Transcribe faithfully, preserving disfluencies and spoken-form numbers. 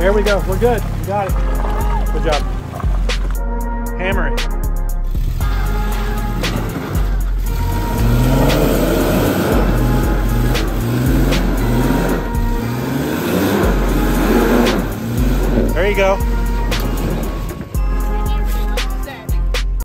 There we go. We're good. We got it. Good job. Hammer it. There you go.